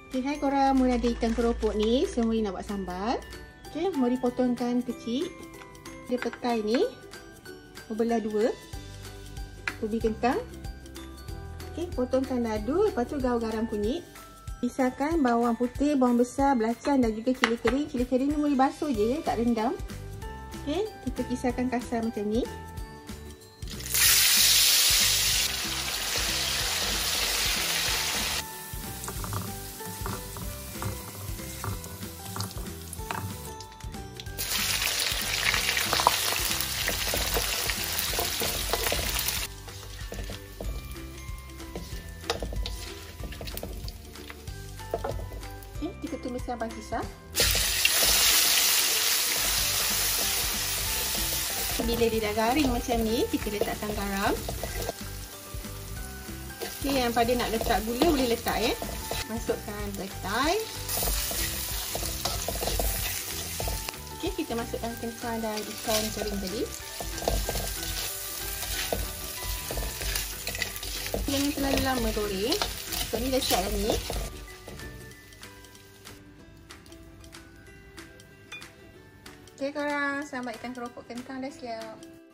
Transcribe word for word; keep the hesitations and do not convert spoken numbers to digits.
Okay, hai korang, mula ada ikan keropok ni. Saya nak buat sambal. Okay, mau dipotongkan kecil. Dia petai ni berbelah dua. Ubi kentang. Okay, potongkan ladu. Lepas tu gaul garam kunyit. Pisahkan bawang putih, bawang besar, belacan dan juga cili kering. Cili kering ni boleh basuh je, tak rendam. Okay, kita pisahkan kasar macam ni. Okay, kita tumiskan pancisah. Bila dia dah garing macam ni, kita letakkan garam. Okay, yang pada nak letak gula boleh letak ya. Masukkan petai. Okay, kita masukkan kentang dan ikan kering tadi. Jangan terlalu lama goreng. So ni dah siap dah ni. Okay korang, sambal ikan keropok kentang dah siap.